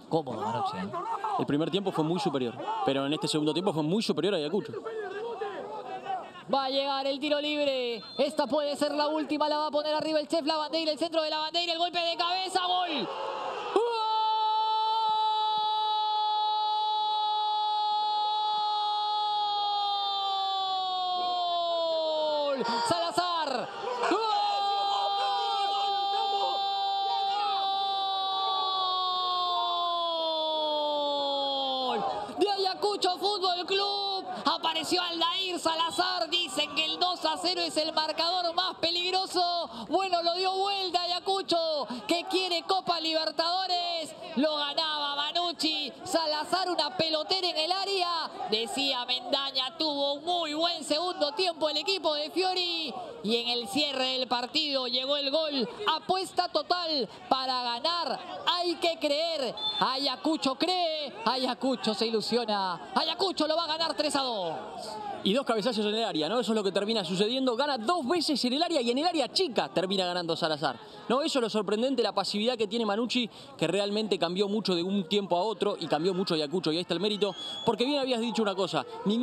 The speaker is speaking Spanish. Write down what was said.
Cómodo Manucci, ¿eh? El primer tiempo fue muy superior, pero en este segundo tiempo fue muy superior a Ayacucho. Va a llegar el tiro libre. Esta puede ser la última. La va a poner arriba el chef Lavandeira. El centro de Lavandeira. El golpe de cabeza. ¡Gol! ¡Gol! Salazar. ¡Gol! De Ayacucho Fútbol Club. Apareció Aldair Salazar. Dicen que el 2-0 es el marcador más peligroso. Bueno, lo dio vuelta Ayacucho, que quiere Copa Libertadores. Lo ganaba Manucci. Salazar, una pelotera en el área. Decía Mendaña, tuvo un muy buen segundo tiempo el equipo de Fiori. Y en el cierre del partido llegó el gol. Apuesta total para ganar. Hay que creer. Ayacucho cree. Ayacucho se ilusiona. Ayacucho lo va a ganar 3-2. Y 2 cabezazos en el área, ¿no? Eso es lo que termina sucediendo. Gana 2 veces en el área y en el área chica termina ganando Salazar. No, eso es lo sorprendente, la pasividad que tiene Manucci, que realmente cambió mucho de un tiempo a otro y cambió mucho Ayacucho. Y ahí está el mérito, porque bien habías dicho una cosa.